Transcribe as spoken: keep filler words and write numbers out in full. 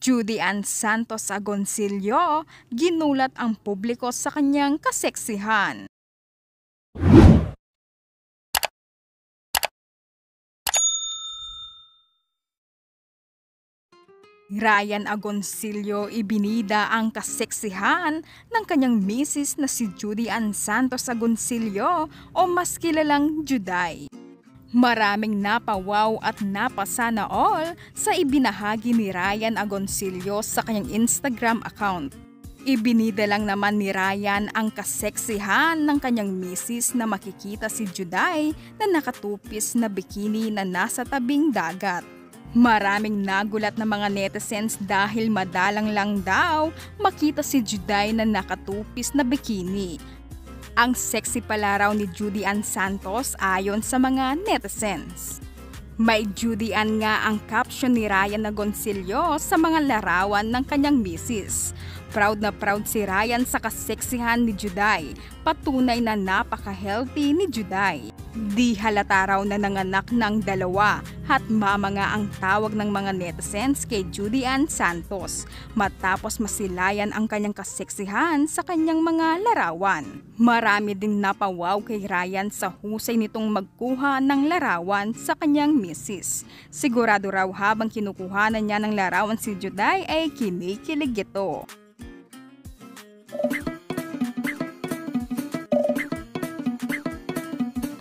Judy Ann Santos Agoncillo, ginulat ang publiko sa kanyang kaseksihan. Ryan Agoncillo ibinida ang kaseksihan ng kanyang misis na si Judy Ann Santos Agoncillo o mas kilalang Juday. Maraming napawaw at napasana all sa ibinahagi ni Ryan Agoncillo sa kanyang Instagram account. Ibinida lang naman ni Ryan ang kaseksihan ng kanyang misis na makikita si Juday na nakatupis na bikini na nasa tabing dagat. Maraming nagulat na mga netizens dahil madalang lang daw makita si Juday na nakatupis na bikini. Ang sexy pala raw ni Judy Ann Santos ayon sa mga netizens. May Judy Ann nga ang caption ni Ryan Agoncillo sa mga larawan ng kanyang misis. Proud na proud si Ryan sa kaseksihan ni Juday. Patunay na napaka-healthy ni Juday. Di halata raw na nanganak ng dalawa at mama nga ang tawag ng mga netizens kay Judy Ann Santos matapos masilayan ang kanyang kaseksihan sa kanyang mga larawan. Marami ding napawaw kay Ryan sa husay nitong magkuha ng larawan sa kanyang misis. Sigurado raw habang kinukuhanan niya ng larawan si Juday ay kinikilig ito.